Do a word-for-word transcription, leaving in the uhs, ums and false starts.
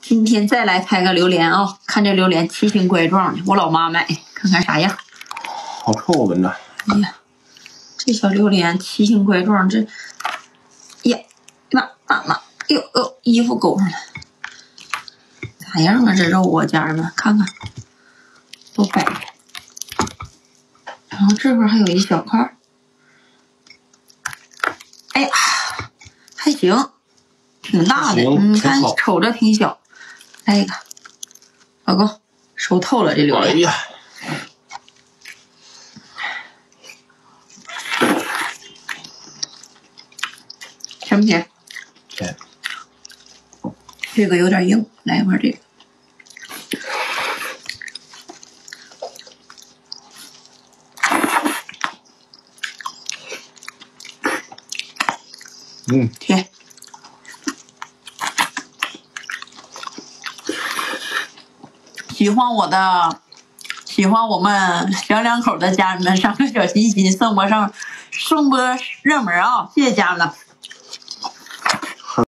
今天再来拍个榴莲啊、哦！看这榴莲奇形怪状的，我老妈买，看看啥样。 好臭啊，闻着！ 哎呀，这小榴莲奇形怪状，这呀，妈妈妈，哟哟，衣服勾上了，咋样啊？这肉啊，家人们看看，都摆开。然后这块还有一小块，哎呀，还行，挺大的，嗯，看瞅着挺小。来一个，老公，熟透了这榴莲。 哎呀， 甜不甜？ 甜。 这个有点硬，来一块这个。 嗯， 甜。喜欢我的，喜欢我们小两口的家人们，上个小心心，送播上，送播热门啊！谢谢家人们。